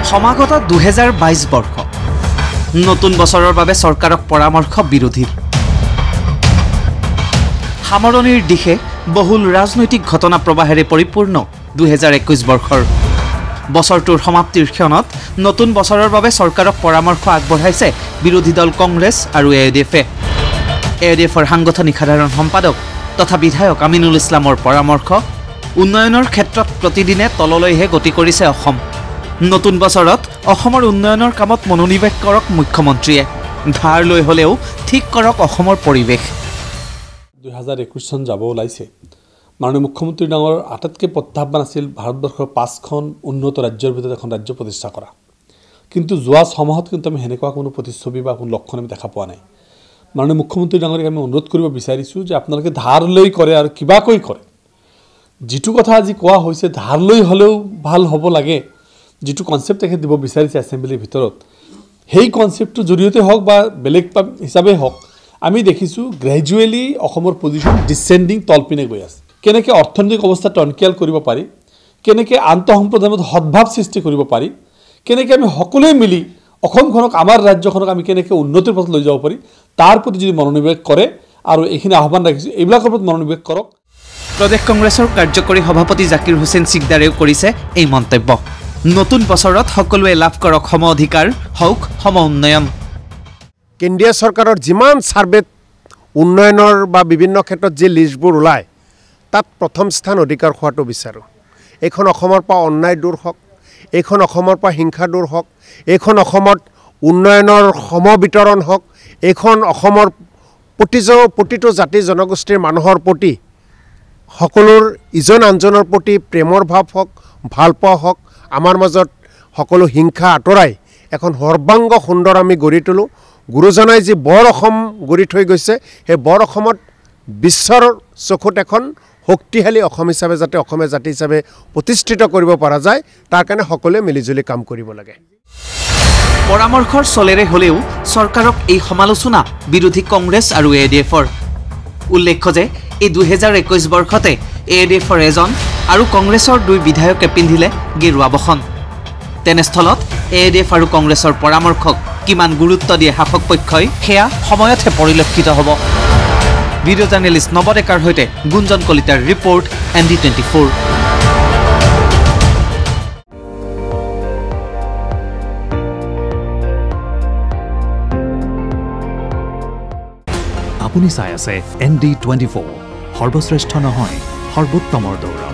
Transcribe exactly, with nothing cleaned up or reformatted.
সমাগত দুহেজাৰ বাইশ বৰ্ষ নতুন বছৰৰ বাবে চৰকাৰক পৰামৰ্শ বিৰোধীৰ সামৰণিৰ দিশে বহুল ৰাজনৈতিক ঘটনা প্ৰবাহেৰে পৰিপূৰ্ণ দুহেজাৰ একৈশ বৰ্ষৰ বছৰটোৰ সমাপ্তিৰ ক্ষণত নতুন বছৰৰ বাবে চৰকাৰক পৰামৰ্শ আগবঢ়াইছে বিৰোধী দল কংগ্ৰেছ আৰু এ আই ইউ ডি এফে এ আই ইউ ডি এফৰ সাংগঠনিক সাধাৰণ সম্পাদক তথা বিধায়ক আমিনুল ইছলামৰ পৰামৰ্শ উন্নয়নৰ ক্ষেত্ৰত প্ৰতিদিনে তললৈহে গতি কৰিছে অসম নতুন বছৰত অসমৰ উন্নয়নৰ কামত মনোনিৱেশ কৰক মুখ্যমন্ত্ৰীয়ে ধাৰ লৈ হলেও ঠিক কৰক অসমৰ পৰিৱেশ দুহেজাৰ একৈশ চন যাব ওলাইছে মাননীয় মুখ্যমন্ত্ৰী ডাঙৰ আটাইতকৈ প্ৰত্যাহ্বান আছিল ভাৰতবৰ্ষৰ পাঁচখন উন্নত ৰাজ্যৰ ভিতৰত এখন ৰাজ্য প্ৰতিষ্ঠা কৰা কিন্তু যোৱা ছমাহত কিন্তু আমি হেনেকুৱা কোনো প্ৰতিচ্ছবি বা কোনো লক্ষণ আমি দেখা পোৱা নাই মাননীয় মুখ্যমন্ত্ৰী ডাঙৰীক আমি অনুৰোধ কৰিব বিচাৰিছোঁ যে আপোনালোকে ধাৰ লৈ কৰে আৰু কিবাকৈ কৰে যিটো কথা আজি কোৱা হৈছে ধাৰ লৈ হলেও ভাল হ'ব লাগে যিটো কনসেপ্ট তেখেত দিব বিচাৰিছে এছেম্বলিৰ ভিতৰত সেই কনসেপ্টৰ জৰিয়তে হওক বা বেলেগ হিচাপে হওক আমি দেখিছোঁ গ্ৰেজুৱেলি অসমৰ পজিশ্যন ডিসেন্ডিং তলপিনে গৈ আছে কেনেকৈ অৰ্থনৈতিক অৱস্থা টনকিয়াল কৰিব পাৰি কেনেকৈ আন্তঃসম্প্ৰদায়ৰ মধ্যে সদ্ভাৱ সৃষ্টি কৰিব পাৰি কেনেকৈ আমি সকলোৱে মিলি অসমখনক আমাৰ ৰাজ্যখনক আমি কেনেকৈ উন্নতিৰ পথত লৈ যাব পাৰি তাৰ প্ৰতি যদি মনোনিৱেশ কৰে আৰু এইখিনি আহ্বান ৰাখিছোঁ এইবিলাকৰ প্ৰতি মনোনিৱেশ কৰক প্ৰদেশ কংগ্ৰেছৰ কাৰ্যকৰী সভাপতি জাকিৰ হুছেইন সিকদাৰেও কৰিছে এই মন্তব্য নতুন বছৰত সকলোৱে লাভ কৰক সম অধিকাৰ হওক সম উন্নয়ন কেন্দ্ৰীয় চৰকাৰৰ যিমান সাৰ্ভেত উন্নয়নৰ বা বিভিন্ন ক্ষেত্ৰত যে লিষ্টবোৰ ওলায় তাত প্ৰথম স্থান অধিকাৰ হোৱাটো বিচাৰোঁ এইখন অসমৰ পৰা অন্যায় দূৰ হওক এইখন অসমৰ পৰা হিংসা দূৰ হওক এইখন অসমত উন্নয়নৰ সম বিতৰণ হওক এইখন অসমৰ প্ৰতিটো প্ৰতিটো জাতি জনগোষ্ঠীৰ মানুহৰ প্ৰতি সকলোৰ ইজন আনজনৰ প্ৰতি প্ৰেমৰ ভাৱ হওক ভালপোৱা হওক আমাৰ মাজত সকলো হিংসা আঁতৰাই এখন সৰ্বাংগ সুন্দৰ আমি গঢ়ি তোলোঁ গুৰুজনাই যি বৰ অসম গঢ়ি থৈ গৈছে সেই বৰ অসমত বিশ্বৰ চকুত এখন শক্তিশালী অসম হিচাপে যাতে অসমীয়া জাতি হিচাপে প্ৰতিষ্ঠিত কৰিব পৰা যায় তাৰ কাৰণে সকলোৱে মিলিজুলি কাম কৰিব লাগে পৰামৰ্শৰ চলেৰে হলেও চৰকাৰক এই সমালোচনা বিৰোধী কংগ্ৰেছ আৰু এ আই ইউ ডি এফৰ উল্লেখ্য যে এই দুহেজাৰ একৈশ বৰ্ষতে এ আই ইউ ডি এফৰ এজন আৰু কংগ্ৰেছৰ দুই বিধায়কে পিন্ধিলে গেৰুৱা বসন তেনেস্থলত A I U D F আৰু কংগ্ৰেছৰ পৰামৰ্শক কিমান গুৰুত্ব দিয়ে শাসক পক্ষই সেয়া সময়তহে পৰিলক্ষিত হ'ব ভিডিঅ' জাৰ্নেলিষ্ট নৱ ডেকাৰ সৈতে গুঞ্জন কলিতাৰ report N D twenty four আপুনি চাই আছে এন ডি টুৱেণ্টি ফ'ৰ সৰ্বশ্ৰেষ্ঠ নহয় সৰ্বোত্তমৰ দৌৰ